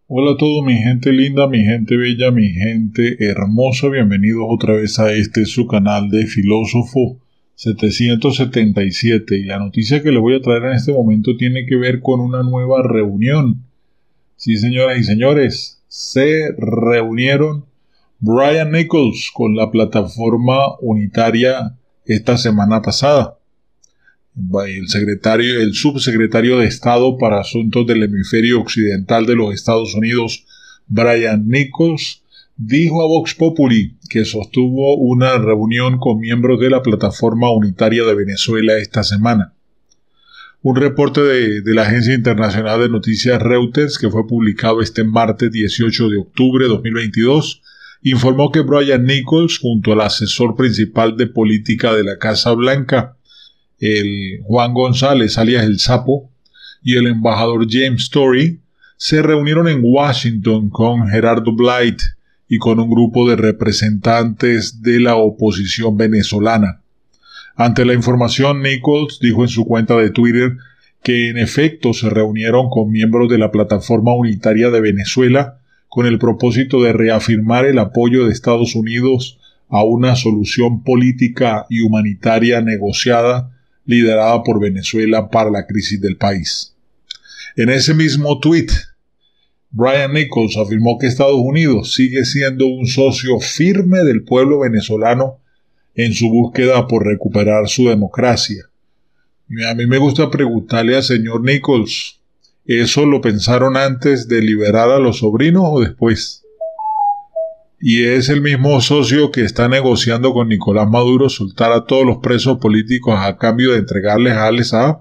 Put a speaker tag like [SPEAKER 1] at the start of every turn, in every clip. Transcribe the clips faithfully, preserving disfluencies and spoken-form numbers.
[SPEAKER 1] Hola a todos, mi gente linda, mi gente bella, mi gente hermosa. Bienvenidos otra vez a este su canal de Filósofo setecientos setenta y siete. Y la noticia que les voy a traer en este momento tiene que ver con una nueva reunión. Sí, señoras y señores, se reunieron Brian Nichols con la plataforma unitaria esta semana pasada. El secretario, el subsecretario de Estado para Asuntos del Hemisferio Occidental de los Estados Unidos, Brian Nichols, dijo a Vox Populi que sostuvo una reunión con miembros de la Plataforma Unitaria de Venezuela esta semana. Un reporte de, de la Agencia Internacional de Noticias Reuters, que fue publicado este martes dieciocho de octubre de dos mil veintidós, informó que Brian Nichols, junto al asesor principal de política de la Casa Blanca, el Juan González, alias El Sapo, y el embajador James Story, se reunieron en Washington con Gerardo Blight y con un grupo de representantes de la oposición venezolana. Ante la información, Nichols dijo en su cuenta de Twitter que en efecto se reunieron con miembros de la Plataforma Unitaria de Venezuela con el propósito de reafirmar el apoyo de Estados Unidos a una solución política y humanitaria negociada liderada por Venezuela para la crisis del país. En ese mismo tuit, Brian Nichols afirmó que Estados Unidos sigue siendo un socio firme del pueblo venezolano en su búsqueda por recuperar su democracia. Y a mí me gusta preguntarle al señor Nichols, ¿eso lo pensaron antes de liberar a los sobrinos o después? Y es el mismo socio que está negociando con Nicolás Maduro soltar a todos los presos políticos a cambio de entregarles a Al-Assad,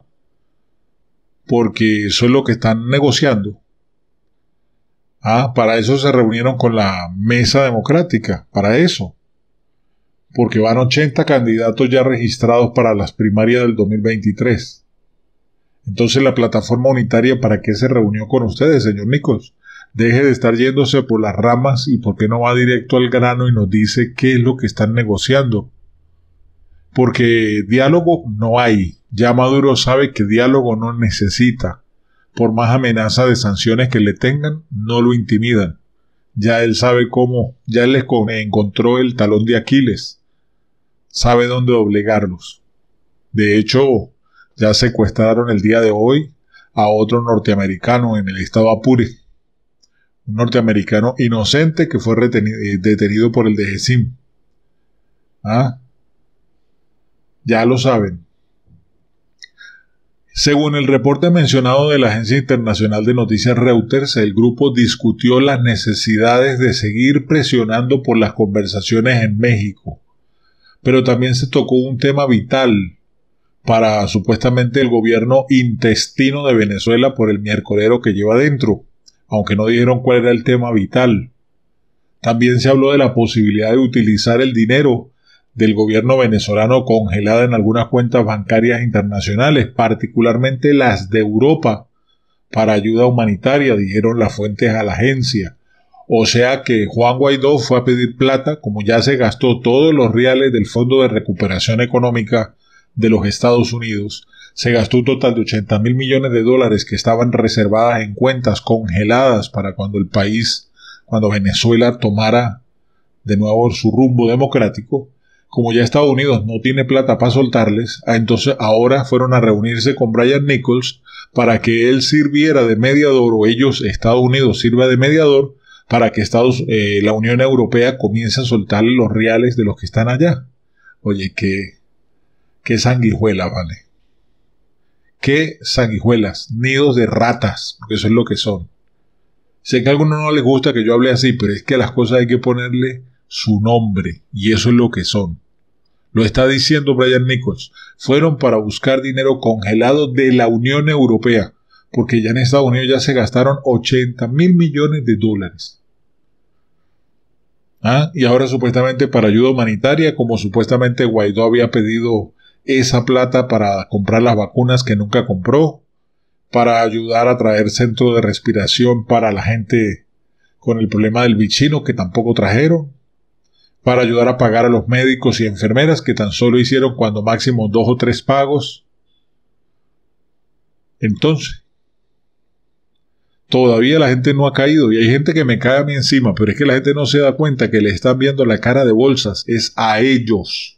[SPEAKER 1] porque eso es lo que están negociando. Ah, para eso se reunieron con la Mesa Democrática, para eso. Porque van ochenta candidatos ya registrados para las primarias del dos mil veintitrés. Entonces la plataforma unitaria, ¿para qué se reunió con ustedes, señor Nichols? Deje de estar yéndose por las ramas y por qué no va directo al grano y nos dice qué es lo que están negociando. Porque diálogo no hay. Ya Maduro sabe que diálogo no necesita. Por más amenaza de sanciones que le tengan, no lo intimidan. Ya él sabe cómo, ya él les encontró el talón de Aquiles. Sabe dónde doblegarlos. De hecho, ya secuestraron el día de hoy a otro norteamericano en el estado Apure. Un norteamericano inocente que fue retenido, eh, detenido por el D G S I M. ¿Ah? Ya lo saben. Según el reporte mencionado de la Agencia Internacional de Noticias Reuters, el grupo discutió las necesidades de seguir presionando por las conversaciones en México. Pero también se tocó un tema vital para supuestamente el gobierno intestino de Venezuela por el miércolero que lleva dentro, aunque no dijeron cuál era el tema vital. También se habló de la posibilidad de utilizar el dinero del gobierno venezolano congelado en algunas cuentas bancarias internacionales, particularmente las de Europa, para ayuda humanitaria, dijeron las fuentes a la agencia. O sea que Juan Guaidó fue a pedir plata, como ya se gastó todos los reales del Fondo de Recuperación Económica de los Estados Unidos. Se gastó un total de ochenta mil millones de dólares que estaban reservadas en cuentas congeladas para cuando el país, cuando Venezuela tomara de nuevo su rumbo democrático. Como ya Estados Unidos no tiene plata para soltarles, entonces ahora fueron a reunirse con Brian Nichols para que él sirviera de mediador, o ellos, Estados Unidos, sirva de mediador para que Estados, eh, la Unión Europea comience a soltarle los reales de los que están allá. Oye, qué, qué sanguijuela, vale. Qué sanguijuelas, nidos de ratas, porque eso es lo que son. Sé que a algunos no les gusta que yo hable así, pero es que a las cosas hay que ponerle su nombre, y eso es lo que son. Lo está diciendo Brian Nichols. Fueron para buscar dinero congelado de la Unión Europea, porque ya en Estados Unidos ya se gastaron ochenta mil millones de dólares. ¿Ah? Y ahora supuestamente para ayuda humanitaria, como supuestamente Guaidó había pedido esa plata para comprar las vacunas que nunca compró, para ayudar a traer centros de respiración para la gente con el problema del bichino que tampoco trajeron, para ayudar a pagar a los médicos y enfermeras que tan solo hicieron cuando máximo dos o tres pagos. Entonces, Todavía la gente no ha caído y hay gente que me cae a mí encima, pero es que la gente no se da cuenta que le están viendo la cara de bolsas, es a ellos.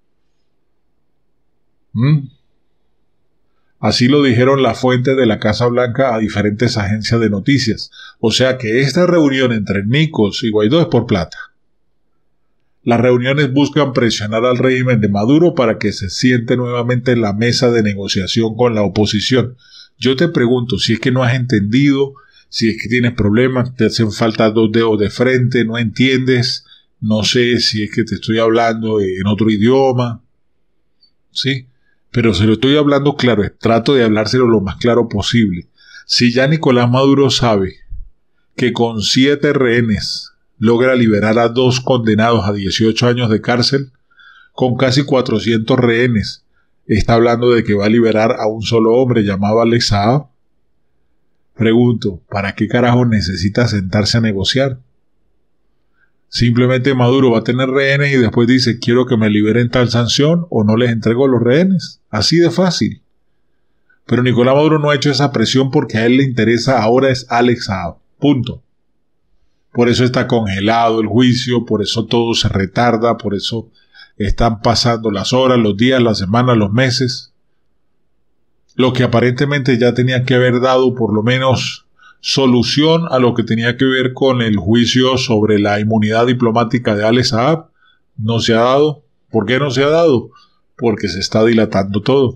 [SPEAKER 1] ¿Mm? Así lo dijeron las fuentes de la Casa Blanca a diferentes agencias de noticias. O sea que esta reunión entre Nichols y Guaidó es por plata. Las reuniones buscan presionar al régimen de Maduro para que se siente nuevamente en la mesa de negociación con la oposición. Yo te pregunto, si es que no has entendido, si es que tienes problemas, te hacen falta dos dedos de frente, no entiendes, no sé si es que te estoy hablando en otro idioma, ¿sí? Pero se lo estoy hablando claro, trato de hablárselo lo más claro posible. Si ya Nicolás Maduro sabe que con siete rehenes logra liberar a dos condenados a dieciocho años de cárcel, con casi cuatrocientos rehenes, está hablando de que va a liberar a un solo hombre llamado Alex Saab. Pregunto, ¿para qué carajo necesita sentarse a negociar? Simplemente Maduro va a tener rehenes y después dice, quiero que me liberen tal sanción o no les entrego los rehenes. Así de fácil. Pero Nicolás Maduro no ha hecho esa presión porque a él le interesa ahora es Alex Saab. Punto. Por eso está congelado el juicio, por eso todo se retarda, por eso están pasando las horas, los días, las semanas, los meses. Lo que aparentemente ya tenía que haber dado por lo menos solución a lo que tenía que ver con el juicio sobre la inmunidad diplomática de Alex Saab, no se ha dado. ¿Por qué no se ha dado? Porque se está dilatando todo.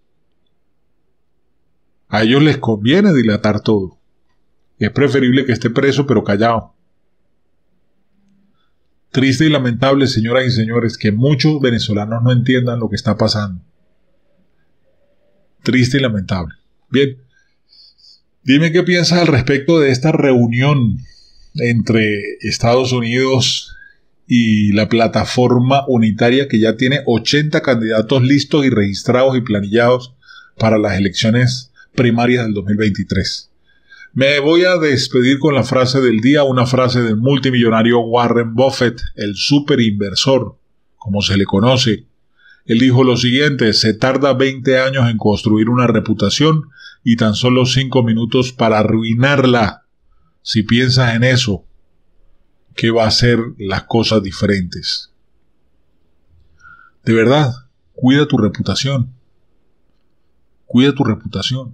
[SPEAKER 1] A ellos les conviene dilatar todo. Es preferible que esté preso pero callado. Triste y lamentable, señoras y señores, que muchos venezolanos no entiendan lo que está pasando. Triste y lamentable. Bien, dime qué piensas al respecto de esta reunión entre Estados Unidos y la plataforma unitaria que ya tiene ochenta candidatos listos y registrados y planillados para las elecciones primarias del dos mil veintitrés. Me voy a despedir con la frase del día, una frase del multimillonario Warren Buffett, el superinversor, como se le conoce. Él dijo lo siguiente: se tarda veinte años en construir una reputación y tan solo cinco minutos para arruinarla. Si piensas en eso, ¿qué va a hacer las cosas diferentes? De verdad, cuida tu reputación. Cuida tu reputación.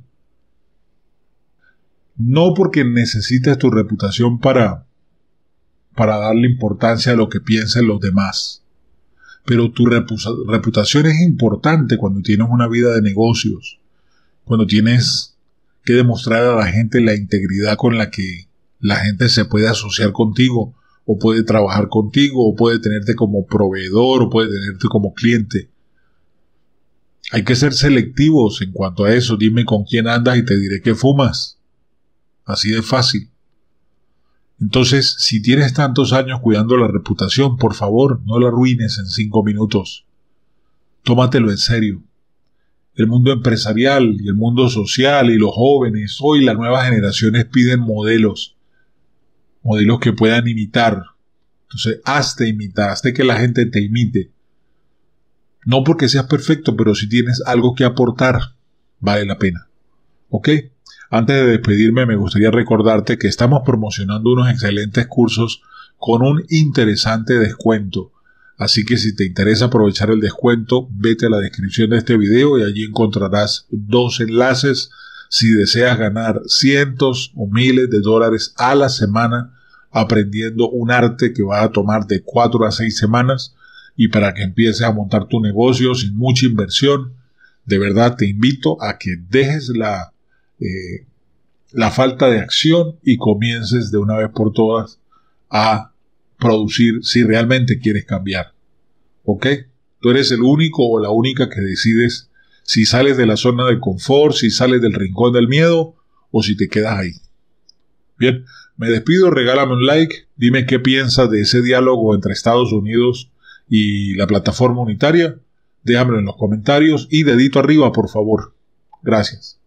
[SPEAKER 1] No porque necesites tu reputación para, para darle importancia a lo que piensen los demás. Pero tu repu- reputación es importante cuando tienes una vida de negocios, cuando tienes que demostrar a la gente la integridad con la que la gente se puede asociar contigo, o puede trabajar contigo, o puede tenerte como proveedor, o puede tenerte como cliente. Hay que ser selectivos en cuanto a eso. Dime con quién andas y te diré que fumas. Así de fácil. Entonces, si tienes tantos años cuidando la reputación, por favor, no la arruines en cinco minutos. Tómatelo en serio. El mundo empresarial y el mundo social y los jóvenes, hoy las nuevas generaciones piden modelos. Modelos que puedan imitar. Entonces, hazte imitar, hazte que la gente te imite. No porque seas perfecto, pero si tienes algo que aportar, vale la pena. ¿Ok? Antes de despedirme, me gustaría recordarte que estamos promocionando unos excelentes cursos con un interesante descuento. Así que si te interesa aprovechar el descuento, vete a la descripción de este video y allí encontrarás dos enlaces si deseas ganar cientos o miles de dólares a la semana aprendiendo un arte que va a tomar de cuatro a seis semanas y para que empieces a montar tu negocio sin mucha inversión. De verdad te invito a que dejes la Eh, la falta de acción y comiences de una vez por todas a producir si realmente quieres cambiar. ¿Ok? Tú eres el único o la única que decides si sales de la zona de confort, si sales del rincón del miedo o si te quedas ahí. Bien, me despido, regálame un like, dime qué piensas de ese diálogo entre Estados Unidos y la plataforma unitaria, déjamelo en los comentarios y dedito arriba, por favor. Gracias.